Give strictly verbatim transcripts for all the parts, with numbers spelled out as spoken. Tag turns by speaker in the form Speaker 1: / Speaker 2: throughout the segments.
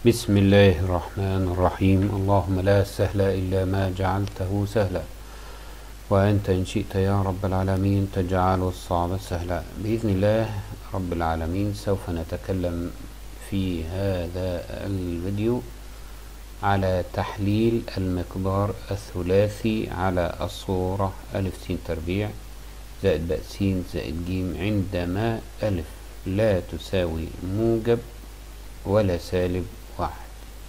Speaker 1: بسم الله الرحمن الرحيم. اللهم لا سهل إلا ما جعلته سهلا، وأنت إن شئت يا رب العالمين تجعل الصعب سهلا. بإذن الله رب العالمين سوف نتكلم في هذا الفيديو على تحليل المقدار الثلاثي على الصورة ألف س تربيع زائد باء س زائد ج عندما ألف لا تساوي موجب ولا سالب واحد.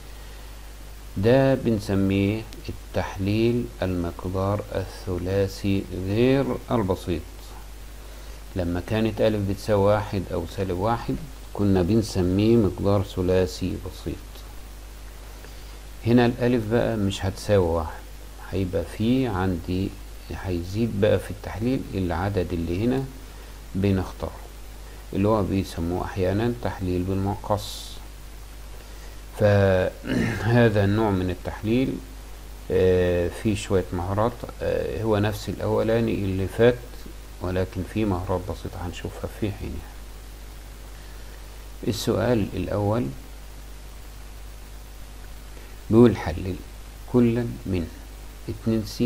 Speaker 1: ده بنسميه التحليل المقدار الثلاثي غير البسيط. لما كانت ألف بتساوي واحد أو سالب واحد كنا بنسميه مقدار ثلاثي بسيط. هنا الألف بقى مش هتساوي واحد، هيبقى فيه عندي هيزيد بقى في التحليل العدد اللي هنا بنختاره، اللي هو بيسموه أحيانا تحليل بالمقص. فهذا النوع من التحليل آه فيه شوية مهارات، آه هو نفس الأولاني اللي فات، ولكن فيه مهارات بسيطة هنشوفها في حينها. السؤال الأول بيقول حلل كلا من اتنين س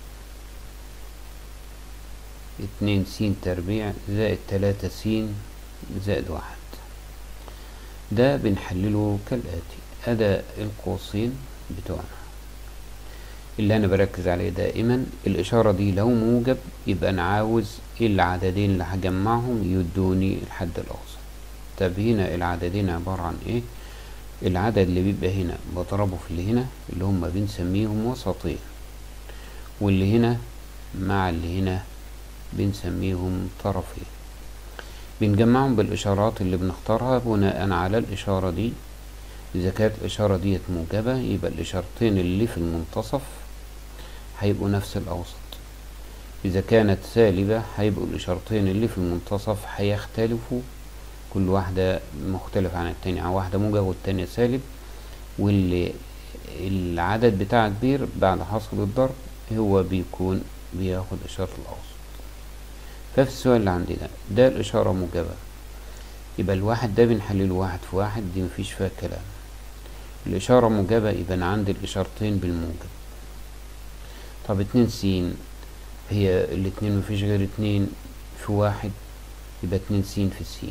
Speaker 1: اتنين س تربيع زائد تلاتة س زائد واحد. ده بنحلله كالآتي: أداء القوسين بتوعنا اللي أنا بركز عليه دائما. الإشارة دي لو موجب يبقى أنا عاوز العددين اللي هجمعهم يدوني الحد الأوسط. طب هنا العددين عبارة عن إيه؟ العدد اللي بيبقى هنا بضربه في اللي هنا اللي هم بنسميهم وسطين، واللي هنا مع اللي هنا بنسميهم طرفين. بنجمعهم بالإشارات اللي بنختارها بناء على الإشارة دي. إذا كانت الإشارة ديت موجبة يبقى الإشارتين اللي في المنتصف هيبقوا نفس الأوسط. إذا كانت سالبة هيبقوا الإشارتين اللي في المنتصف هيختلفوا، كل واحدة مختلفة عن التانية، يعني واحدة موجب والتانية سالب، واللي العدد بتاعه كبير بعد حصل الضرب هو بيكون بياخد إشارة الأوسط. ففي السؤال اللي عندي ده ده الإشارة موجبة، يبقى الواحد ده بنحلله واحد في واحد، دي مفيش فيها كلام. الإشارة موجبة يبقى أنا عندي الإشارتين بالموجب. طب اتنين س هي الاتنين مفيش غير اتنين في واحد، يبقى اتنين س في س.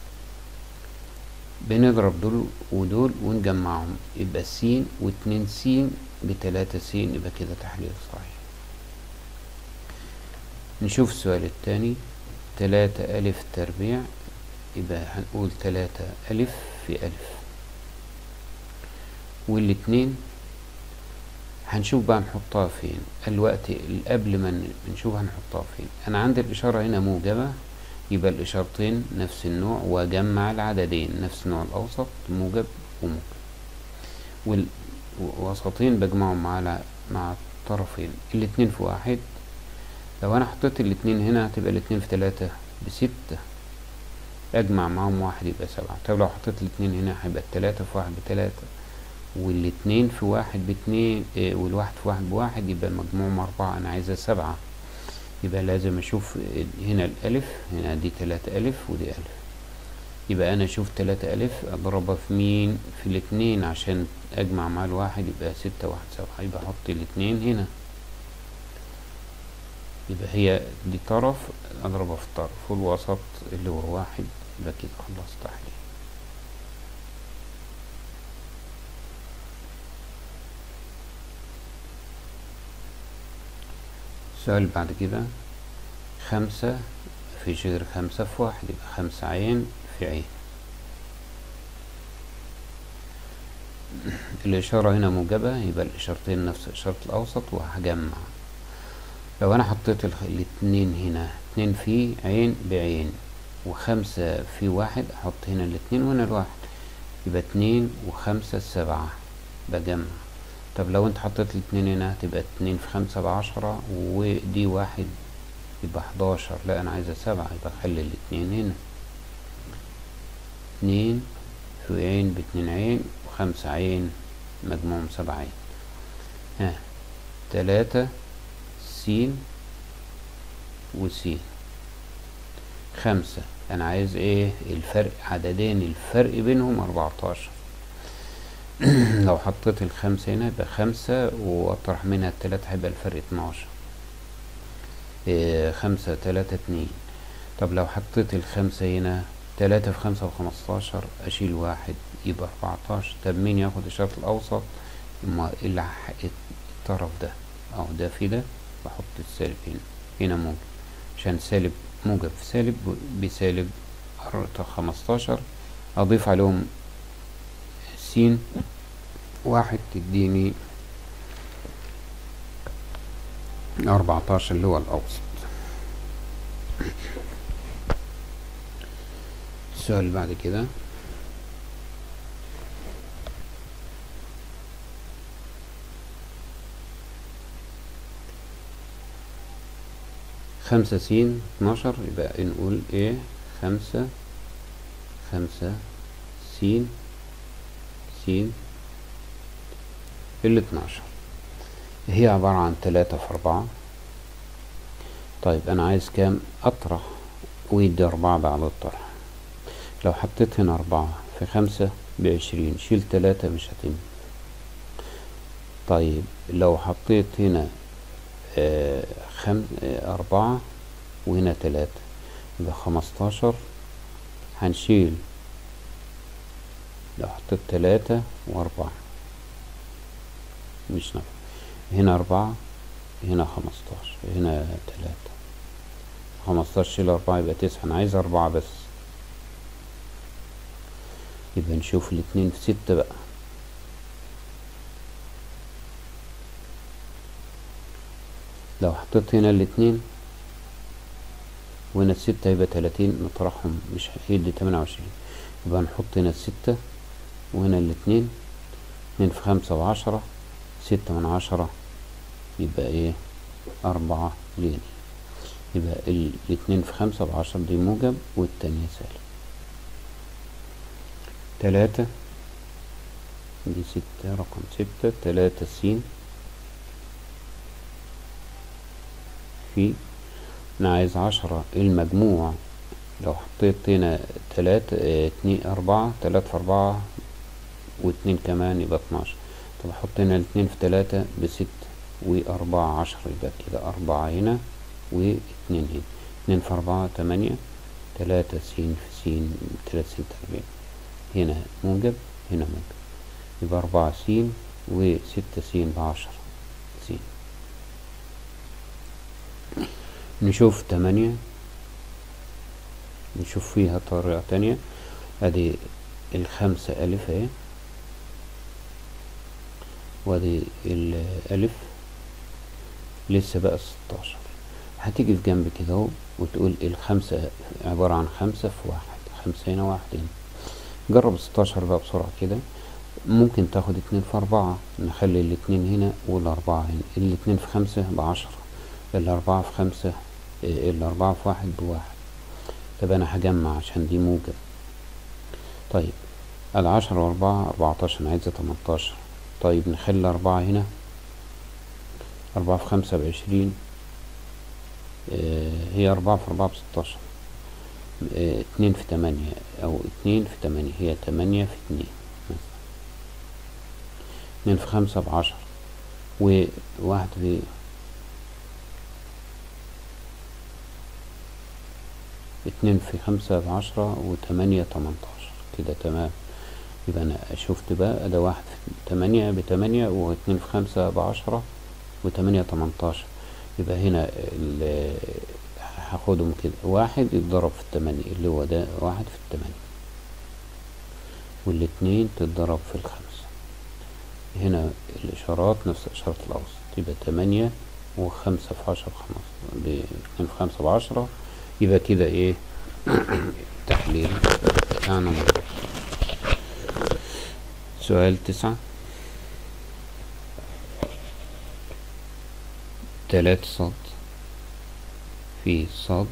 Speaker 1: بنضرب دول ودول ونجمعهم يبقى س واتنين س بتلاتة س، يبقى كده تحليل صحيح. نشوف السؤال التاني: تلاتة ألف تربيع، يبقى هنقول تلاتة ألف في ألف، والاتنين هنشوف بقى نحطها فين. الوقت قبل ما نشوف هنحطها فين، أنا عندي الإشارة هنا موجبة يبقى الإشارتين نفس النوع، وأجمع العددين نفس النوع الأوسط موجب وموجب، والوسطين بجمعهم مع مع الطرفين. الاتنين في واحد، لو أنا حطيت الاتنين هنا هتبقى الاتنين في تلاتة بستة، أجمع معهم واحد يبقى سبعة. طب لو حطيت الاتنين هنا هيبقى التلاتة في واحد بتلاتة، والاتنين في واحد باتنين، اه والواحد في واحد بواحد، يبقى مجموعهم أربعة، أنا عايزة سبعة. يبقى لازم أشوف هنا الألف، هنا دي تلاتة ألف ودي ألف، يبقى أنا أشوف تلاتة ألف أضربها في مين؟ في الاتنين عشان أجمع مع الواحد، يبقى ستة واحد سبعة، يبقى أحط الاتنين هنا، يبقى هي دي طرف أضربها في الطرف، والوسط اللي هو واحد، يبقى كده خلصت تحليل. السؤال بعد كده: خمسة مفيش غير خمسة في واحد، يبقى خمسة عين في عين. الإشارة هنا موجبة يبقى الإشارتين نفس إشارة الأوسط، وهجمع. لو أنا حطيت الاتنين هنا، اتنين في عين بعين، وخمسة في واحد، أحط هنا الاتنين وهنا الواحد، يبقى اتنين وخمسة سبعة، بجمع. طب لو انت حطيت الاتنين هنا تبقى اتنين في خمسة بعشرة، ودي واحد يبقى حداشر، لا أنا عايزة سبعة، يبقى أخلي الاتنين هنا. اتنين في عين باتنين عين، وخمسة عين، مجموعهم سبعة عين. ها تلاتة س وس. خمسة أنا عايز ايه؟ الفرق، عددين الفرق بينهم أربعتاشر، لو حطيت الخمسة هنا يبقى خمسة واطرح منها التلاتة هيبقى الفرق اتناشر. إيه خمسة تلاتة اتنين. طب لو حطيت الخمسة هنا تلاتة في خمسة بخمستاشر، اشيل واحد يبقى اربعتاشر. طب مين ياخد الشرط الاوسط؟ اما اللي الطرف ده اهو، ده في ده بحط السالب هنا، هنا موجب، عشان سالب موجب في سالب بسالب خمستاشر، اضيف عليهم س واحد تديني اربعتاشر اللي هو الاوسط. السؤال اللي بعد كده خمسة س اتناشر، يبقى نقول ايه خمسة خمسة س س ال اتناشر هي عبارة عن تلاتة في اربعة. طيب انا عايز كام؟ اطرح ويدي اربعة بعد الطرح. لو حطيت هنا اربعة في خمسة بعشرين، شيل تلاتة مش هتم. طيب لو حطيت هنا آه خم آه اربعة وهنا تلاتة يبقى خمستاشر، هنشيل لو حطيت تلاتة واربعة مش نافع. هنا اربعة هنا خمستاشر هنا تلاتة، خمستاشر شيل اربعة يبقى تسعة. انا عايز اربعة بس، يبقى نشوف الاتنين في ستة بقى. لو حطيت هنا الاتنين وهنا الستة يبقى تلاتين، نطرحهم مش هيدي تمانية وعشرين، يبقى نحط هنا الستة وهنا الاتنين، اتنين في خمسة بعشرة، ستة من عشرة يبقى ايه اربعة لين. يبقى الاتنين في خمسة بعشرة دي موجب والتانية سالب. تلاتة دي ستة، رقم ستة، تلاتة س في، انا عايز عشرة المجموع. لو حطيت هنا تلاتة اه اتنين اربعة، تلاتة في اربعة واتنين كمان يبقى اتناشر. طب احط هنا الاتنين في تلاتة بستة واربعة عشرة، يبقى كده اربعة هنا واتنين هنا، اتنين في اربعة تمانية، تلاتة س في س تلاتة س تربيع، هنا موجب هنا موجب، يبقى اربعة س وستة س بعشرة س. نشوف تمانية، نشوف فيها طريقة تانية. ادي الخمسة الف اهي، وادي الالف لسه بقى ستاشر. هتيجي في جنب كده اهو وتقول الخمسة عبارة عن خمسة في واحد، خمسة هنا واحد هنا. جرب ستاشر بقى بسرعة كده. ممكن تاخد اتنين في اربعة، نخلي الاتنين هنا والاربعة هنا، الاتنين في خمسة بعشرة، الاربعة في خمسة الاربعة في واحد بواحد. طب انا هجمع عشان دي موجب. طيب العشرة واربعة اربعتاشر، انا عايزة تمنتاشر. طيب نخلي اربعة هنا، اربعة في خمسة بعشرين، اه هي اربعة في اربعة بستاشر، اه اتنين في تمانية او اتنين في تمانية هي تمانية في اتنين، اتنين في خمسة بعشرة، وواحد في اتنين في خمسة بعشرة وتمانية تمنتاشر كده تمام. يبقى انا شفت بقى ده واحد في تمانية بتمانية واتنين في خمسة بعشرة وتمانية تمنتاشر. يبقى هنا هاخدهم كده، واحد يتضرب في التمانية اللي هو ده واحد في التمانية، والاتنين تتضرب في الخمسة. هنا الاشارات نفس اشارة الاوسط، يبقى تمانية وخمسة في عشرة خمسة باتنين في خمسة بعشرة. يبقى كده ايه التحليل بتاعنا مظبوط. سؤال تسعة، تلاتة صاد في صاد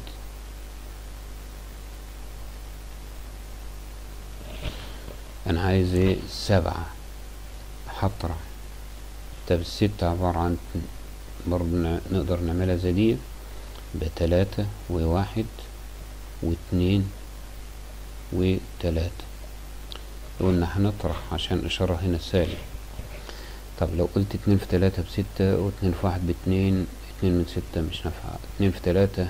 Speaker 1: انا عايز ايه سبعة هطرح. طب الستة عبارة عن برضه نقدر نعملها زي دي، بتلاتة وواحد واتنين وتلاتة. قلنا هنطرح عشان الإشارة هنا سالب. طب لو قلت اتنين في تلاتة بستة واتنين في واحد باتنين، اتنين من ستة مش نافعة. اتنين في تلاتة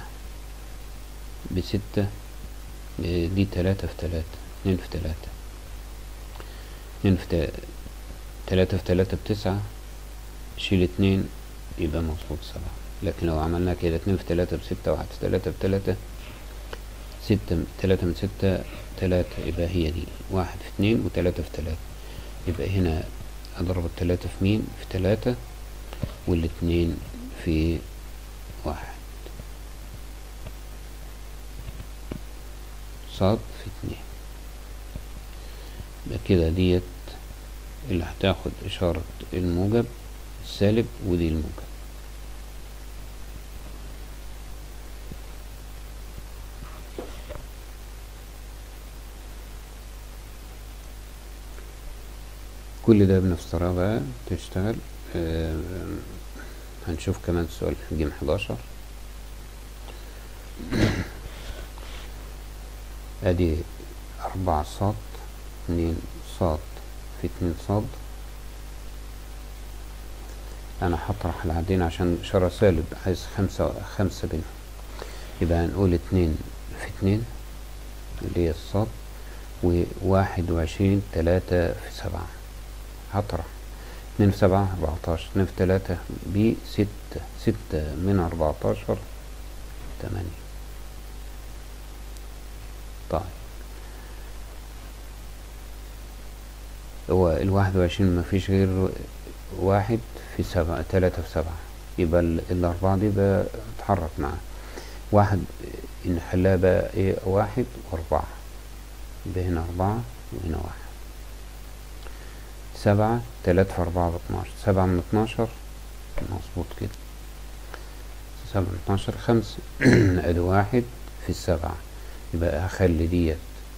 Speaker 1: بستة، دي تلاتة في تلاتة، اتنين في تلاتة، اتنين في تلاتة في تلاتة بتسعة، شيل اتنين يبقى مظبوط سبعة. لكن لو عملنا كده اتنين في تلاتة بستة، واحد في تلاتة بتلاتة، ستة، تلاتة من ستة تلاتة، يبقى هي دي واحد في اتنين وتلاتة في تلاتة. يبقى هنا اضرب التلاتة في مين؟ في تلاتة، والاتنين في واحد، صاد في اتنين. يبقى كده ديت اللي هتاخد اشارة الموجب السالب، ودي الموجب. كل ده بنفس الطريقة بقى تشتغل. آه هنشوف كمان سؤال في جيم حداشر. ادي اربعة صاد، اتنين صاد في اتنين صاد. انا هطرح العدين عشان اشارة سالب، عايز خمسة خمسة بينهم. يبقى هنقول اتنين في اتنين اللي هي الصاد، وواحد وعشرين تلاتة في سبعة. هطرح اتنين في سبعة اربعتاشر، اتنين في تلاتة بستة، ستة من اربعتاشر تمانية. طيب هو الواحد وعشرين مفيش غير واحد في سبعة، تلاتة في سبعة، يبقى الاربعة دي بقى اتحرك معاه. واحد نخليها بقى ايه؟ واحد واربعة، يبقى هنا اربعة وهنا واحد. سبعة، تلاتة في اربعة باتناشر، سبعة من اتناشر مظبوط كده، سبعة من اتناشر خمسة. ادي واحد في السبعة، يبقى هخلي ديت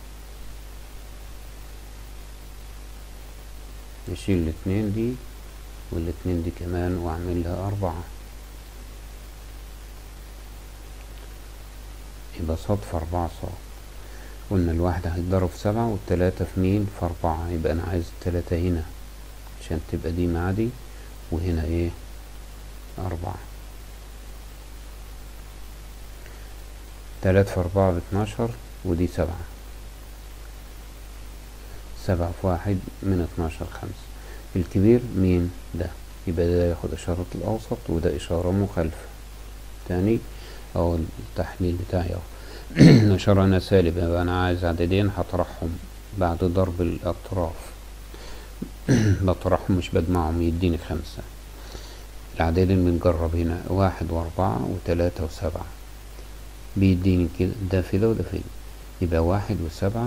Speaker 1: نشيل الاتنين دي والاتنين دي كمان واعمل لها اربعة، يبقى صاد في اربعة صاد. قلنا الواحد هيتضرب في سبعة والتلاتة في مين؟ في اربعة. يبقى انا عايز التلاتة هنا عشان تبقى دي مع دي، وهنا ايه؟ اربعة. تلاتة في اربعة باتناشر، ودي سبعة، سبعة في واحد من اتناشر خمسة. الكبير مين؟ ده، يبقى ده ياخد اشارة الاوسط وده اشارة مخالفة. تاني او التحليل بتاعي اهو. اشارة انا سالب، يبقى انا عايز عددين هطرحهم بعد ضرب الاطراف. بطرحهم مش بجمعهم، يديني خمسة. العددين بنجرب هنا واحد واربعة وتلاتة وسبعة، بيديني كده ده في ده وده في ده. يبقى واحد وسبعة،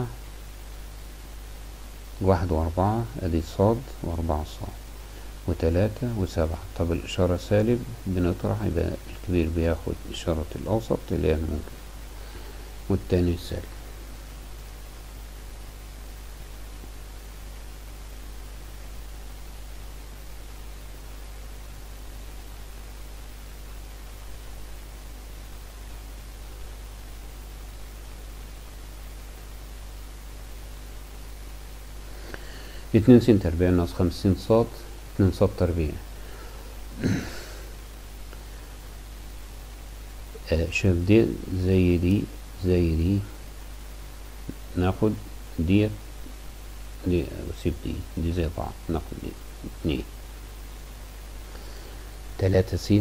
Speaker 1: واحد واربعة، ادي صاد واربعة صاد، وتلاتة وسبعة. طب الاشارة سالب بنطرح، يبقى الكبير بياخد اشارة الاوسط اللي هي الموجب، والتاني سالب. اتنين س تربيع ناقص خمسين صاد، اتنين صاد تربيع. آه شوف دي زي دي زي دي، ناخد ديت دي وسيب دي، دي زي بعض، ناخد دي اتنين. تلاتة س،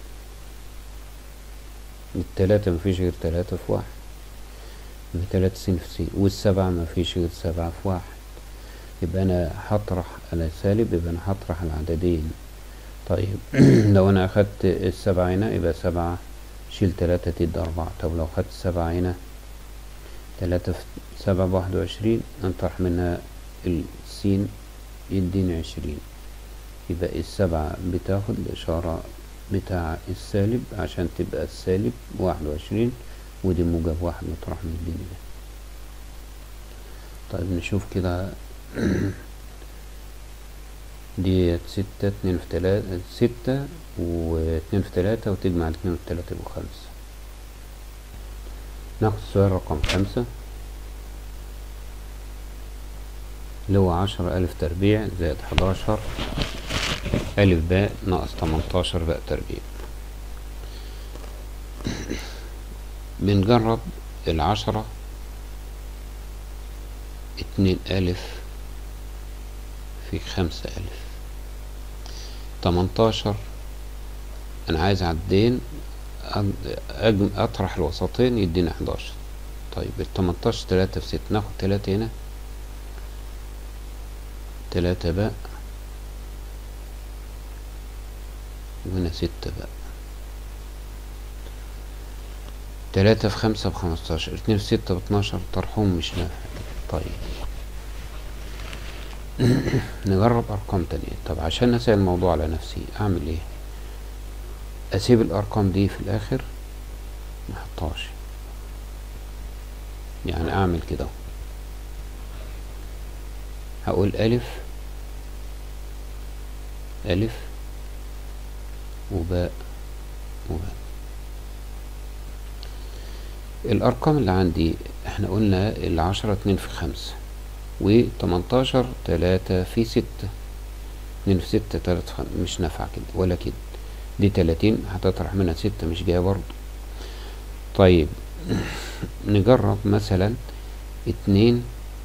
Speaker 1: التلاتة مفيش غير تلاتة في واحد، يبقى تلاتة س في س، والسبعة مفيش غير سبعة في واحد. يبقى انا هطرح على سالب، يبقى انا هطرح العددين. طيب لو انا اخدت السبعة هنا يبقى سبعة، شيل تلاتة تدي اربعة. طب لو خدت السبعة هنا، تلاتة في سبعة بواحد وعشرين، نطرح منها السين يديني عشرين. يبقى السبعة بتاخد الاشارة بتاع السالب عشان تبقى السالب واحد وعشرين، ودي موجب واحد، نطرح من الدين ده. طيب نشوف كده. دي ستة، اتنين في تلاتة، ستة واتنين في تلاتة، وتجمع الاتنين في تلاتة يبقوا خمسة. ناخد السؤال رقم خمسة. اللي هو عشرة ألف تربيع زائد حداشر ألف باء ناقص تمنتاشر باء تربيع. بنجرب العشرة اتنين ألف في خمسة ألف. تمنتاشر أنا عايز عدين أطرح الوسطين يدينا حداشر. طيب التمنتاشر تلاتة في ستة، ناخد تلاتة هنا، تلاتة باء وهنا ستة باء. تلاتة في خمسة بخمستاشر، اتنين في ستة باتناشر، طرحهم مش نافع. طيب نجرب أرقام تانية. طب عشان أسهل الموضوع على نفسي أعمل إيه؟ أسيب الأرقام دي في الآخر محطهاش، يعني أعمل كده، هقول ألف ألف وباء وباء. الأرقام اللي عندي احنا قلنا العشرة اتنين في خمسة، وتمنتاشر تلاتة في ستة، اتنين في ستة تلاتة في خمسة، مش نافعة كده ولا كده. دي تلاتين هتطرح منها ستة مش جاية برضو. طيب نجرب مثلا اتنين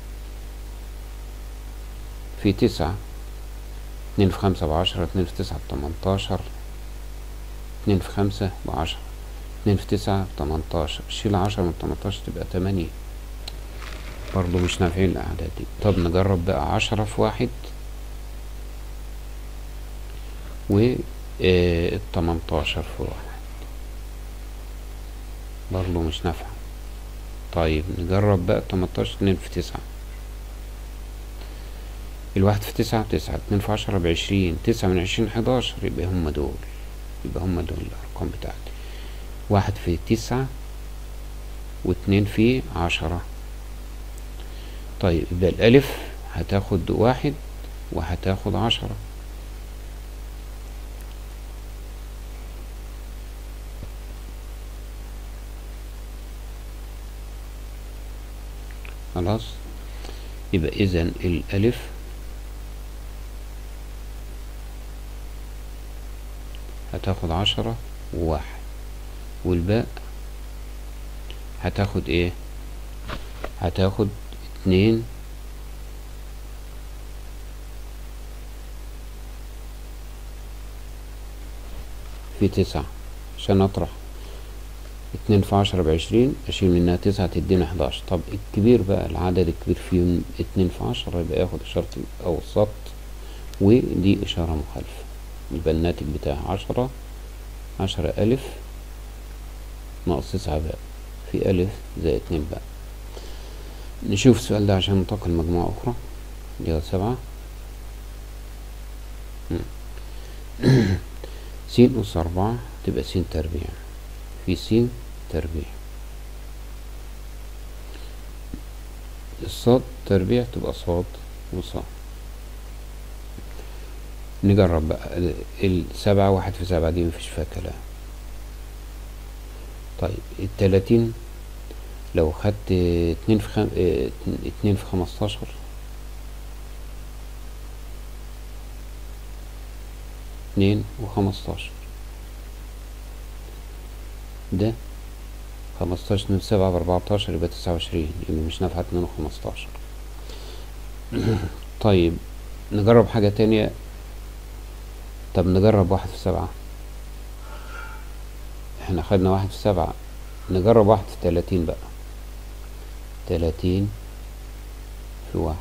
Speaker 1: في تسعة، اتنين في خمسة بعشرة، اتنين في تسعة بتمنتاشر، اتنين في خمسة بعشرة، اتنين في تسعة بتمنتاشر، شيل عشرة من تمنتاشر تبقى تمانية، برضو مش نافعين الأعداد دي. طب نجرب بقى عشرة في واحد و التمنتاشر في واحد، برضو مش نافعة. طيب نجرب بقى تمنتاشر اتنين في تسعة، الواحد في تسعة تسعة، اتنين في عشرة بعشرين، تسعة من عشرين حداشر، يبقى هم دول، يبقى هم دول الأرقام بتاعتي. واحد في تسعة واتنين في عشرة. طيب يبقى الألف هتاخد واحد وهتاخد عشرة. خلاص، يبقى إذن الألف هتاخد عشرة وواحد، والباء هتاخد ايه؟ هتاخد اتنين في تسعة، عشان اطرح اتنين في عشرة بعشرين، اشيل منها تسعة تدينا حداشر. طب الكبير بقى، العدد الكبير فيهم اتنين في عشرة، يبقى ياخد اشارة الاوسط، ودي اشارة مخالفة، يبقى الناتج بتاعها عشرة، عشرة الف ناقص تسعة باء في الف زائد اتنين باء. نشوف السؤال ده عشان ننتقل لمجموعة اخرى. دي سبعة س أس أربعة تبقى س تربيع في س تربيع، الصاد تربيع تبقى صاد وصاد. نجرب بقى السبعة، واحد في سبعة دي مفيش فيها كلام. طيب التلاتين لو خدت اتنين في خم... اتنين في خمستاشر، اتنين وخمستاشر، ده خمستاشر اتنين في سبعة باربعتاشر، يبقى تسعة وعشرين، يبقى مش نافعة اتنين وخمستاشر. طيب نجرب حاجة تانية. طب نجرب واحد في سبعة، احنا خدنا واحد في سبعة، نجرب واحد في تلاتين بقى، تلاتين في واحد،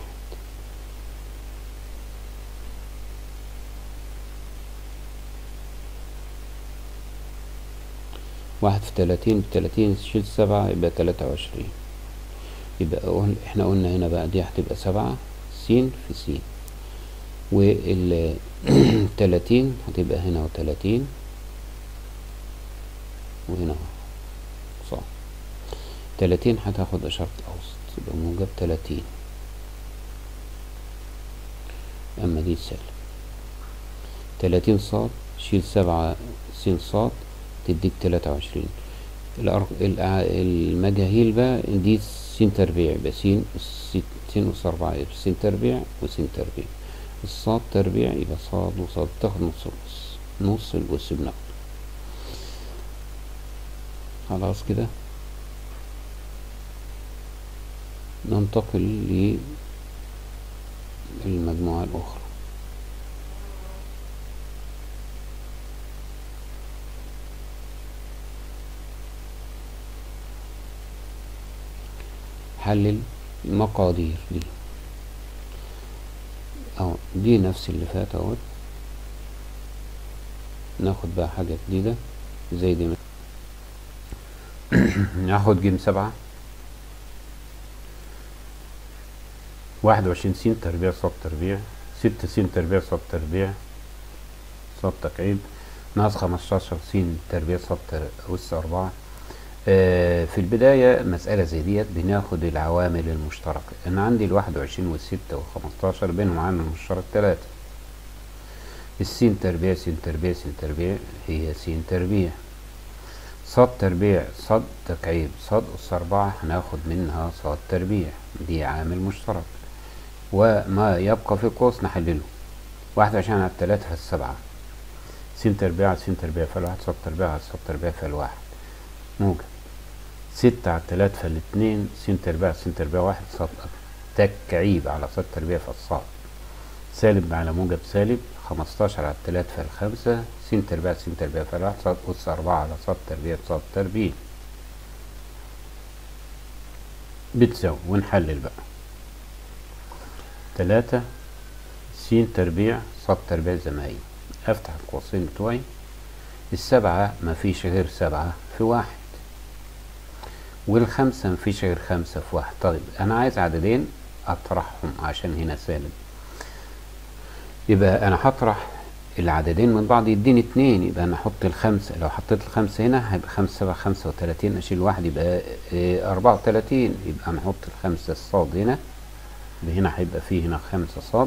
Speaker 1: واحد في تلاتين بتلاتين، شيل سبعة يبقى تلاتة وعشرين. يبقى احنا قلنا هنا بقى دي هتبقى سبعة س في س، وال تلاتين هتبقى هنا وتلاتين وهنا صح. تلاتين هتاخد اشارة الاوسط، يبقى موجب تلاتين، اما دي سالب. تلاتين صاد، شيل سبعة س صاد تديك تلاتة وعشرين. المجاهيل بقى دي س س تربيع يبقى س، سين أس أربعة يبقى س تربيع وس تربيع. الصاد تربيع يبقى صاد وصاد، تاخد نص الأس، نص الأس بناخده. خلاص كده ننتقل للمجموعة الأخرى. حلل المقادير دي اهو، دي نفس اللي فات اهوت. ناخد بقى حاجة جديدة زي دي. ناخد جيم سبعة، واحد وعشرين س تربيع صاد تربيع، ستة س تربيع صاد تربيع صاد تكعيب، ناقص خمستاشر س تربيع صاد أس أربعة. آه في البداية مسألة زي ديت بناخد العوامل المشتركة. أنا عندي الواحد وعشرين والستة والخمستاشر بينهم عامل مشترك تلاتة. السين تربيع س تربيع س تربيع هي س تربيع. صاد تربيع صاد تكعيب صاد أس أربعة هناخد منها صاد تربيع، دي عامل مشترك. وما يبقى في القوس نحلله. واحد وعشرين على التلاتة فالسبعة، س تربيع على س تربيع فالواحد، صاد تربيع على صاد تربيع فالواحد موجب. ستة على التلاتة فالاتنين، س تربيع على س تربيع واحد، صاد تكعيب على صاد تربيع فالصاد. سالب على موجب سالب، خمستاشر على التلاتة فالخمسة، س تربيع س تربيع فالواحد، صاد أس أربعة على صاد تربيع صاد تربيع بتساوي. ونحلل بقى. تلاتة س تربيع صاد تربيع زي ما هي، افتح القوسين بتوعي. السبعة مفيش غير سبعة في واحد، والخمسة مفيش غير خمسة في واحد. طيب أنا عايز عددين أطرحهم عشان هنا سالب، يبقى أنا هطرح العددين من بعض يديني اتنين، يبقى أنا أحط الخمسة. لو حطيت الخمسة هنا هيبقى خمسة سبعة خمسة وتلاتين، أشيل واحد يبقى اه أربعة وتلاتين، يبقى نحط الخمسة الصاد هنا، هنا هيبقى فيه هنا خمسة صاد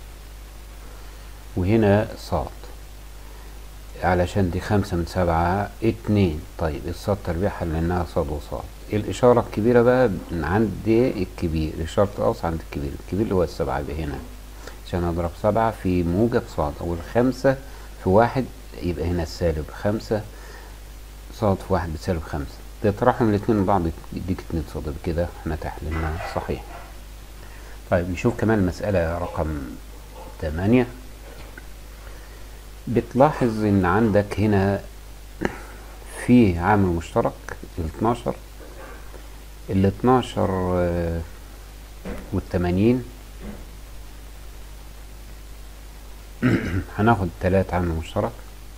Speaker 1: وهنا صاد، علشان دي خمسة من سبعة اتنين. طيب الصاد تربيع حللناها صاد وصاد. الإشارة الكبيرة بقى عند الكبير، إشارة الأوسط عند الكبير، الكبير اللي هو السبعة يبقى هنا، عشان أضرب سبعة في موجب صاد، أو الخمسة في واحد يبقى هنا السالب خمسة، صاد في واحد بسالب خمسة. تطرحهم الاتنين من بعض يديك اتنين صاد، بكده احنا تحليلنا صحيح. طيب نشوف كمان المسألة رقم تمانية. بتلاحظ ان عندك هنا في عامل مشترك الاتناشر، الاتناشر والتمانين. هناخد تلات عامل مشترك،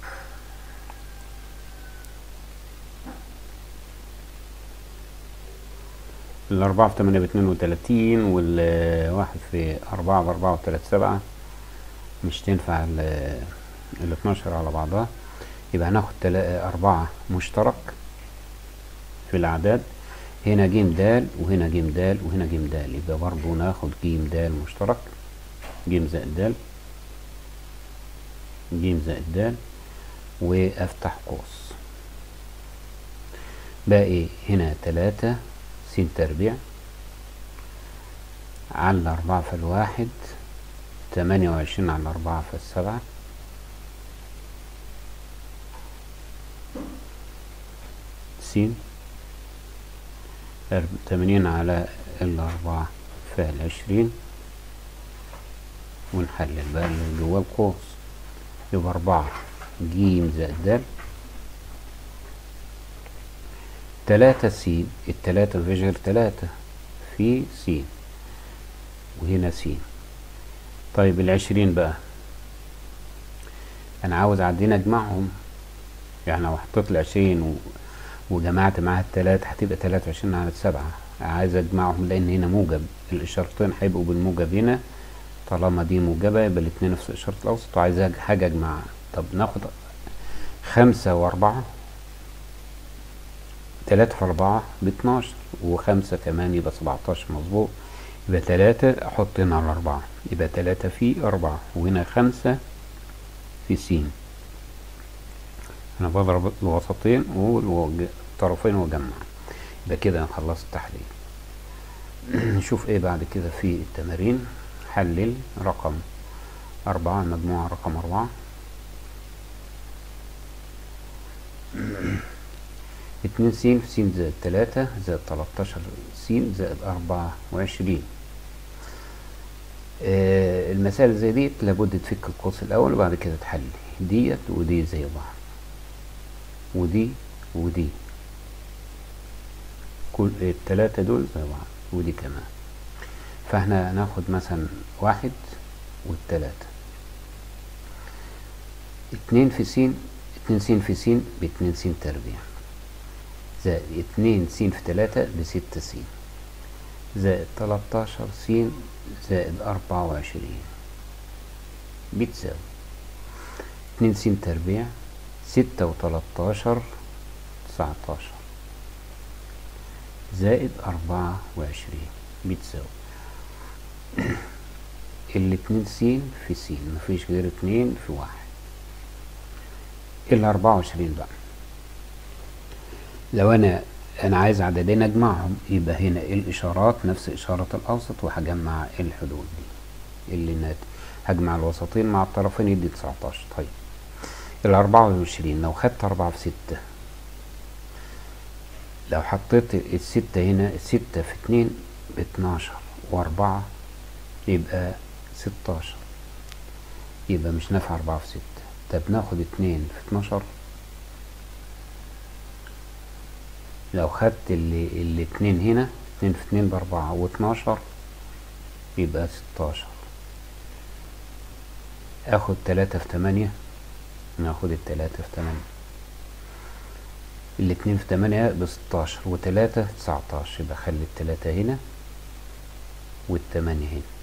Speaker 1: الأربعة في تمانية باتنين وتلاتين، والواحد في أربعة بأربعة وتلاتة سبعة، مش تنفع الاتناشر على بعضها. يبقى هناخد أربعة مشترك في الأعداد، هنا ج د وهنا ج د وهنا ج د، يبقى برضه ناخد ج د مشترك، ج زائد د، ج زائد د، وافتح قوس. بقى ايه هنا تلاتة س تربيع على أربعة في الواحد، تمانية وعشرين على أربعة في السبعة، س تمانين على الأربعة في العشرين. ونحلل بقى اللي جوا القوس، يبقى أربعة ج زائد د، تلاتة س، التلاتة مفيش غير تلاتة في س، وهنا س. طيب العشرين بقى أنا عاوز عدين أجمعهم، يعني لو حطيت العشرين و... وجمعت معاها التلاتة هتبقى تلاتة وعشرين على السبعة، عايز أجمعهم لأن هنا موجب، الإشارتين هيبقوا بالموجب هنا، طالما دي موجبة يبقى الاتنين نفس إشارة الأوسط، وعايز حاجة أجمعها. طب ناخد خمسة وأربعة، تلاتة في أربعة باتناشر، وخمسة كمان يبقى سبعتاشر مظبوط، يبقى تلاتة أحط هنا على أربعة، يبقى تلاتة في أربعة، وهنا خمسة في س. أنا بضرب الوسطين والطرفين وأجمع، يبقى كده أنا خلصت التحليل. نشوف ايه بعد كده في التمارين. حلل رقم أربعة، المجموعة رقم أربعة. اتنين س في س زائد تلاتة زائد تلاتاشر س زائد أربعة وعشرين. آه المسائل زي ديت لابد تفك القوس الأول وبعد كده تحل ديت ودي زي بعض، ودي ودي كل التلاتة دول زي بعض، ودي كمان. فاحنا هناخد مثلا واحد والتلاتة. اتنين في س، اتنين س في س باتنين س تربيع، زائد اتنين س في تلاتة بستة س، زائد تلاتاشر س زائد أربعة وعشرين بتساوي اتنين س تربيع ستة وتلاتاشر تسعتاشر زائد أربعة وعشرين بتساوي الاتنين س في س، مفيش غير اتنين في واحد، الأربعة وعشرين بقى. لو أنا أنا عايز عددين أجمعهم، يبقى هنا الإشارات نفس إشارة الأوسط وهجمع الحدود دي اللي نات هجمع الوسطين مع الطرفين يدي تسعتاشر. طيب الأربعة وعشرين لو خدت أربعة في ستة، لو حطيت الستة هنا، الستة في اتنين باتناشر وأربعة يبقى ستاشر، يبقى مش نافع أربعة في ستة. طب ناخد اتنين في اتناشر، لو خدت اللي الاتنين هنا، اتنين في اتنين بأربعة واتناشر يبقى ستاشر. اخد تلاتة في تمانية، ناخد التلاتة في تمانية، الاتنين في تمانية بستاشر وتلاتة تسعتاشر، يبقى خلي التلاتة هنا والتمانية هنا.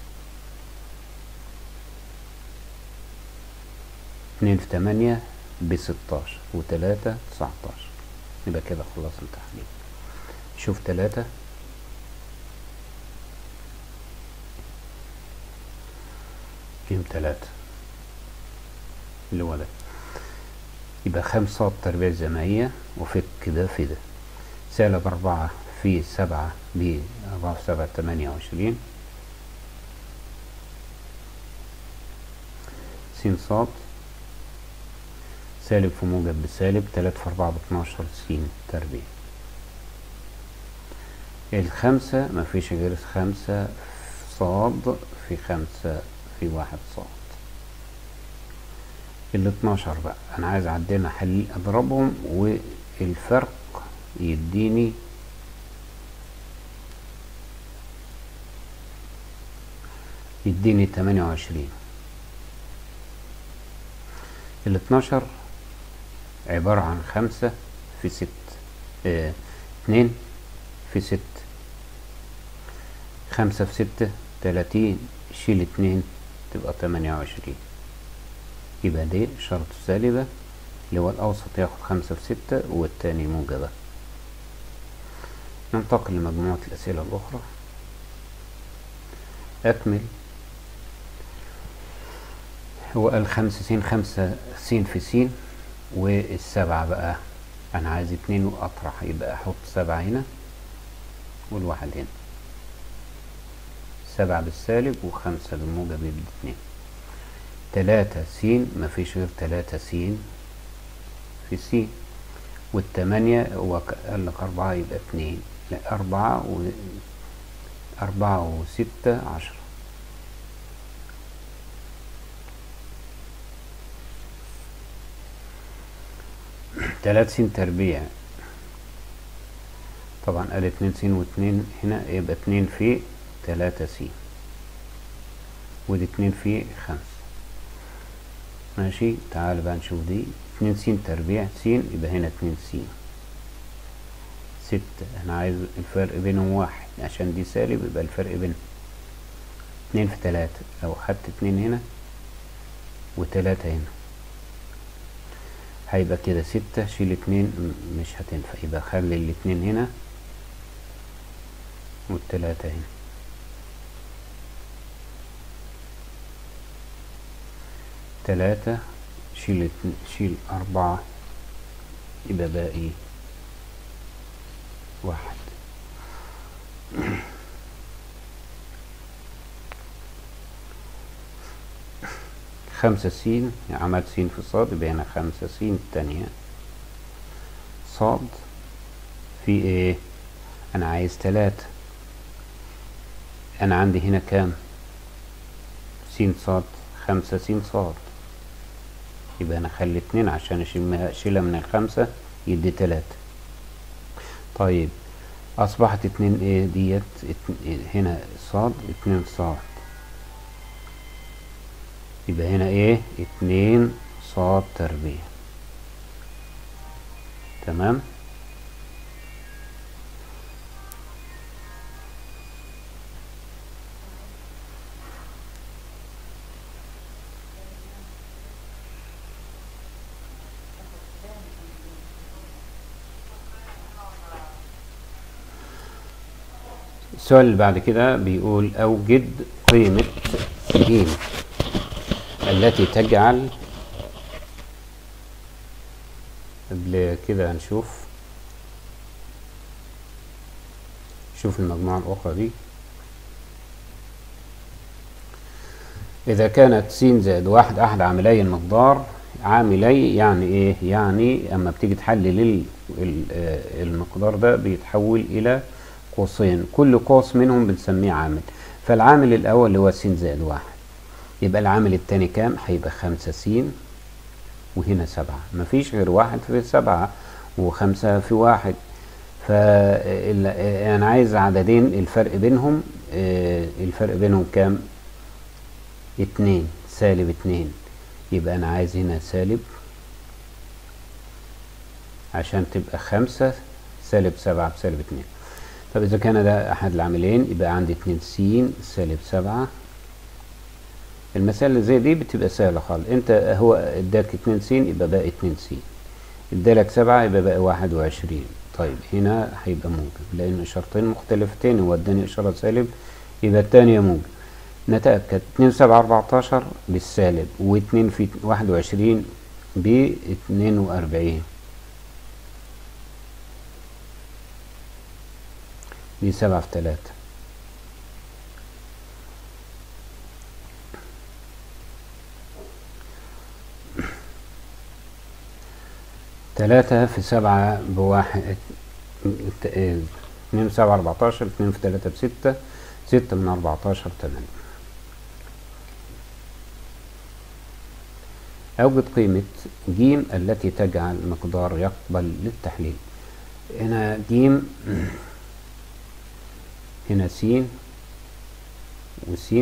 Speaker 1: اتنين في تمانية بستاشر وتلاتة تسعتاشر، يبقى كده خلاص التحليل. شوف تلاتة فيهم تلاتة اللي هو ده، يبقى خمسة تربيع جمعية وفك ده في ده. سالب أربعة في سبعة ب أربعة في سبعة تمانية وعشرين، س صاد سالب في موجب بسالب، تلاتة في أربعة باتناشر س تربيع. الخمسة مفيش غير خمسة صاد في خمسة في واحد صاد. الاتناشر بقى أنا عايز عندنا حل أضربهم والفرق يديني يديني تمانية وعشرين. الاتناشر عبارة عن خمسة في ست، اه اتنين في ست، خمسة في ستة تلاتين، شيل اتنين تبقى تمانية وعشرين. يبقى دي شرط سالبة اللي هو الأوسط ياخد خمسة في ستة والتاني موجبة. ننتقل لمجموعة الأسئلة الأخرى. أكمل. هو قال خمسة س، خمسة س في س، والسبعة بقى أنا عايز اتنين وأطرح، يبقى أحط سبعة هنا والواحد هنا، سبعة بالسالب وخمسة بالموجب يبقى اتنين. تلاتة س مفيش غير تلاتة س في س، والتمانية هو قال لك أربعة يبقى اتنين، لا أربعة و أربعة وستة عشرة. تلاتة س تربيع طبعا قال اتنين س واتنين هنا يبقى اتنين في تلاتة س، ودي اتنين في خمسة. ماشي، تعال بقى نشوف دي. اتنين س تربيع س يبقى هنا اتنين س، ستة انا عايز الفرق بينهم واحد عشان دي سالب يبقى الفرق بينهم اتنين في تلاتة، لو خدت اتنين هنا وتلاتة هنا هيبقى كده ستة، شيل اتنين مش هتنفع، يبقى خلي الاتنين هنا والتلاتة هنا. تلاتة شيل شيل أربعة يبقى باقي واحد. خمسة س، عملت س في صاد، يبقى هنا خمسة س التانية صاد في ايه؟ انا عايز تلاتة. انا عندي هنا كام؟ س صاد، خمسة س صاد، يبقى انا اخلي اتنين عشان اشيلها من الخمسة يدي تلاتة. طيب اصبحت اتنين ايه ديت؟ اتنين هنا صاد، اتنين صاد، يبقى هنا ايه؟ اتنين صاد تربيع. تمام. السؤال اللي بعد كده بيقول اوجد قيمة ج التي تجعل، قبل كده هنشوف شوف المجموعة الأخرى دي. إذا كانت س زائد واحد أحد عاملي المقدار، عاملي يعني إيه؟ يعني أما بتيجي تحلل المقدار ده بيتحول إلى قوسين، كل قوس منهم بنسميه عامل. فالعامل الأول اللي هو س زائد واحد، يبقى العامل التاني كام؟ هيبقى خمسة س، وهنا سبعة، مفيش غير واحد في سبعة وخمسة في واحد، فأنا عايز عددين الفرق بينهم، الفرق بينهم كام؟ اتنين، سالب اتنين، يبقى أنا عايز هنا سالب عشان تبقى خمسة سالب سبعة بسالب اتنين. طب إذا كان ده أحد العاملين يبقى عندي اتنين س سالب سبعة. المسائل اللي زي دي بتبقى سهلة خالص. أنت هو اداك اتنين س يبقى باقي اتنين س، ادالك سبعة يبقى باقي واحد وعشرين. طيب هنا هيبقى موجب لأن إشارتين مختلفتين، هو اداني إشارة سالب يبقى التانية موجب. نتأكد، اتنين سبعة أربعتاشر بالسالب، واتنين في واحد وعشرين باتنين وأربعين، دي سبعة في تلاتة. تلاتة في سبعة بواحد، اتنين في سبعة أربعتاشر، اتنين في تلاتة بستة، ستة من أربعتاشر تمانية. أوجد قيمة ج التي تجعل مقدار يقبل للتحليل. هنا ج، هنا س وس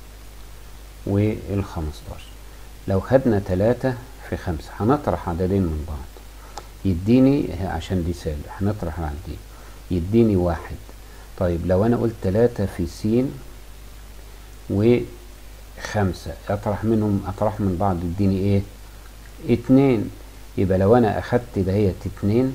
Speaker 1: والخمستاشر. لو خدنا تلاتة في خمسة هنطرح عددين من بعض يديني، عشان دي سالب هنطرح عن دي يديني واحد. طيب لو انا قلت تلاتة في س وخمسة اطرح منهم، اطرح من بعض يديني ايه؟ اتنين. يبقى لو انا اخدت دهيت اتنين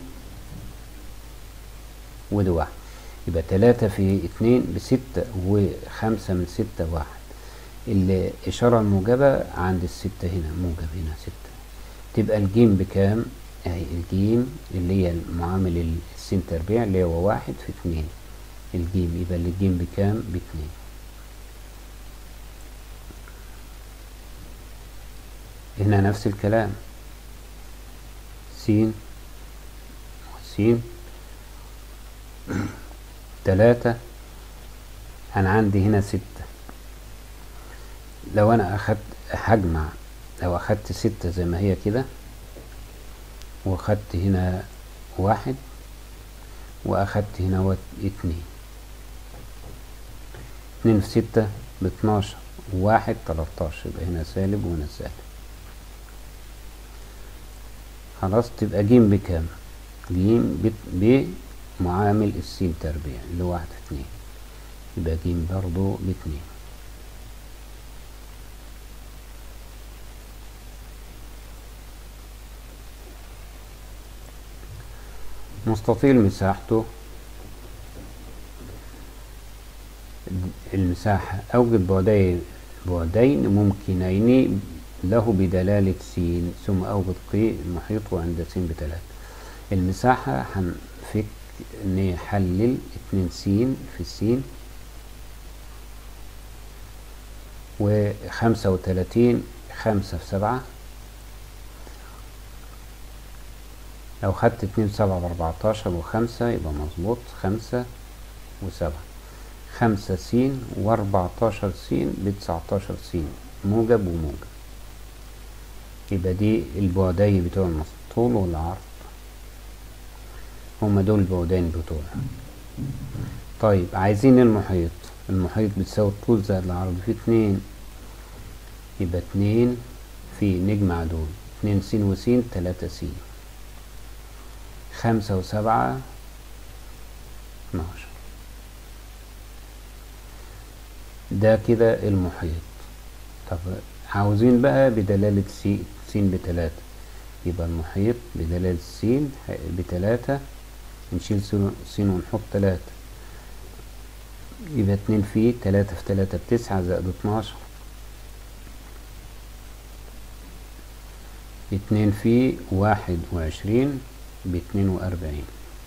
Speaker 1: وده واحد، يبقى تلاتة في اتنين بستة، وخمسة من ستة واحد. الإشارة الموجبة عند الستة هنا موجب، هنا ستة، تبقى الجيم بكام؟ اهي الجيم اللي هي المعامل السين تربيع اللي هو واحد في اتنين، الجيم يبقى الجيم بكام؟ باتنين. هنا نفس الكلام، س وس تلاتة، أنا عندي هنا ستة. لو أنا أخدت هجمع، لو أخدت ستة زي ما هي كده، وأخدت هنا واحد، وأخدت هنا اتنين، اتنين في ستة باتناشر، وواحد تلاتاشر، يبقى هنا سالب وهنا سالب. خلاص تبقى ج بكام؟ ج بمعامل السين تربيع اللي هو واحد في اتنين، يبقى ج برضو باتنين. مستطيل مساحته، المساحة أوجد بعدين بعدين ممكنين له بدلالة س، ثم أوجد قي محيطه عند س بتلاتة. المساحة هنفك نحلل اتنين س في س وخمسة وتلاتين خمسة في سبعة، لو خدت اتنين سبعة باربعتاشر وخمسة يبقى مظبوط، خمسة وسبعة. خمسة س واربعتاشر س بتسعتاشر س، موجب وموجب، يبقى دي البعدين بتوع المسطول، طول والعرض، هما دول البعدين بتوعها. طيب عايزين المحيط، المحيط بتساوي الطول زائد العرض في اتنين، يبقى اتنين في نجمع دول، اتنين س وس تلاتة س، خمسة وسبعة اتناشر. ده كده المحيط. طب عاوزين بقى بدلالة س س بتلاتة، يبقى المحيط بدلالة س بتلاتة، نشيل س ونحط تلاتة، يبقى اتنين في تلاتة في تلاتة بتسعة زائد اتناشر، اتنين في واحد وعشرين باتنين واربعين.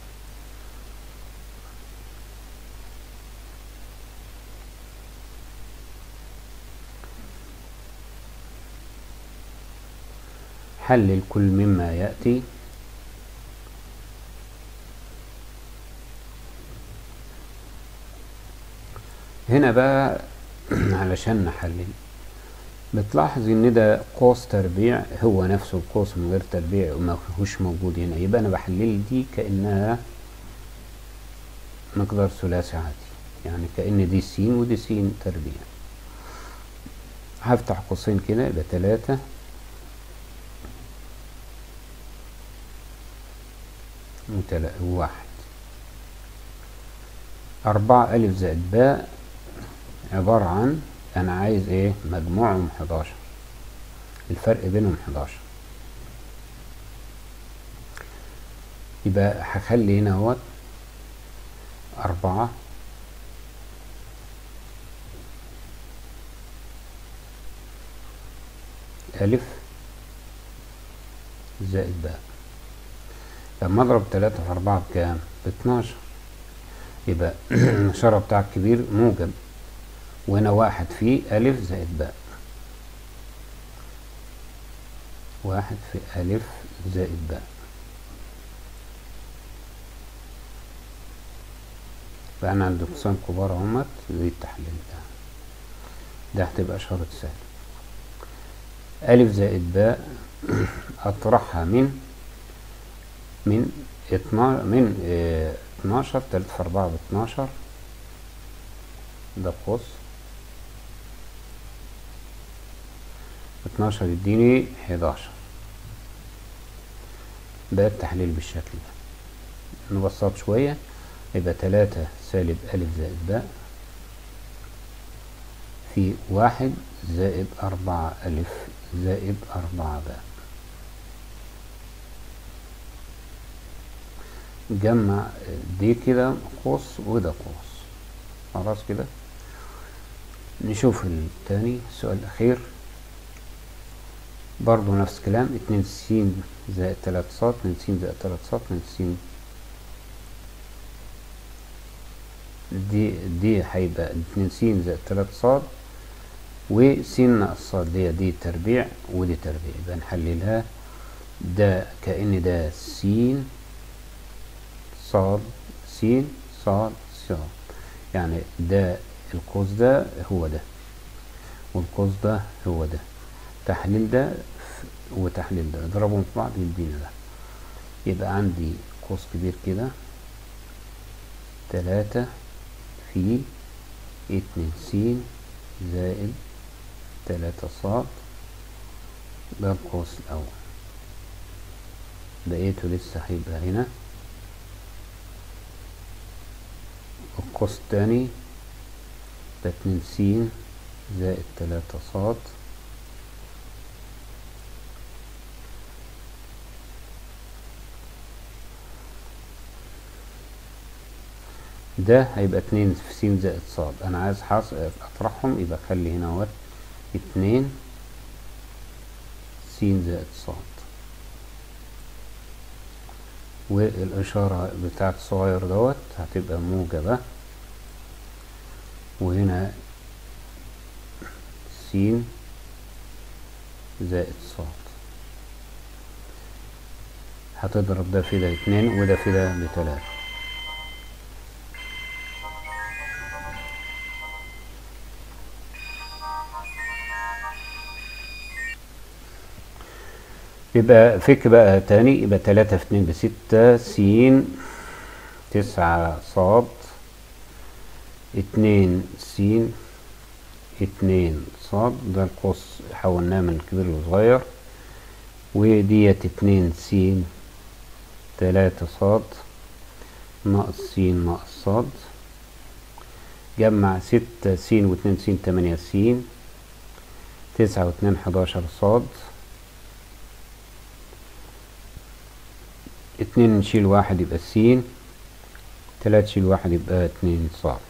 Speaker 1: حلل كل مما يأتي. هنا بقى علشان نحلل، بتلاحظ ان ده قوس تربيع هو نفسه القوس من غير تربيع وما فيهوش موجود هنا، يبقى انا بحلل دي كأنها مقدار ثلاثي عادي، يعني كأن دي س ودي س تربيع. هفتح قوسين كده، يبقى تلاتة وواحد. أربعة ألف زائد باء عبارة عن، أنا عايز إيه؟ مجموعهم حداشر، الفرق بينهم حداشر، يبقى هخلي هنا اهوت أربعة ألف زائد باء. لما أضرب تلاتة في أربعة بكام؟ باتناشر، يبقى الإشارة بتاع الكبير موجب، وهنا واحد في ألف زائد باء، واحد في ألف زائد باء. بقى أنا عندي قوسين كبار اهمت، دي التحليل ده، ده هتبقى إشارة سالب. ألف زائد باء أطرحها من من اتناشر، من اه اتناشر، تلاتة في أربعة باتناشر، ده قوس، اتناشر يديني حداشر. بقى التحليل بالشكل ده، نبسط شوية، يبقى تلاتة سالب ألف زائد باء في واحد زائد أربعة ألف زائد أربعة باء. جمع دي كده قوس وده قوس، خلاص كده. نشوف التاني، السؤال الأخير برضو نفس الكلام، اتنين س زائد تلاتة ص، اتنين س زائد تلاتة ص، اتنين س، دي دي هيبقى اتنين س زائد تلاتة ص وس ناقص ص، دي دي تربيع ودي تربيع، يبقى نحللها. ده كأن ده س صاد س صاد ص، يعني ده القوس ده هو ده والقوس ده هو ده، تحليل ده وتحليل ده اضربهم في بعض يدينا ده. يبقى عندي قوس كبير كده، تلاتة في اتنين س زائد تلاتة ص، ده القوس الأول، بقيته لسه هيبقى هنا. القوس التاني ده اتنين س زائد تلاتة ص، ده هيبقى اتنين في س زائد ص، انا عايز حاصل اطرحهم، يبقى خلي هنا اهوت اتنين س زائد ص، والاشارة بتاعت الصغير دوت هتبقى موجبة، وهنا س زائد صاد. هتضرب ده في ده اتنين وده في ده بتلاتة. يبقى فك بقى تاني، يبقى تلاتة في اتنين بستة س تسعة صاد اتنين س اتنين صاد. ده القوس حولناه من كبير لصغير، وديت اتنين س تلاتة صاد ناقص س ناقص صاد. جمع ستة س واتنين س تمانية س، تسعة واتنين حداشر صاد. اتنين نشيل واحد يبقى س، تلاتة شيل واحد يبقى اتنين صاد.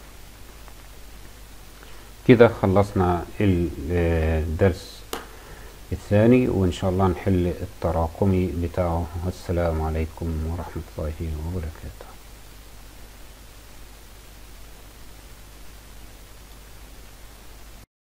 Speaker 1: كده خلصنا الدرس الثاني، وإن شاء الله نحل التراكمي بتاعه. والسلام عليكم ورحمة الله وبركاته.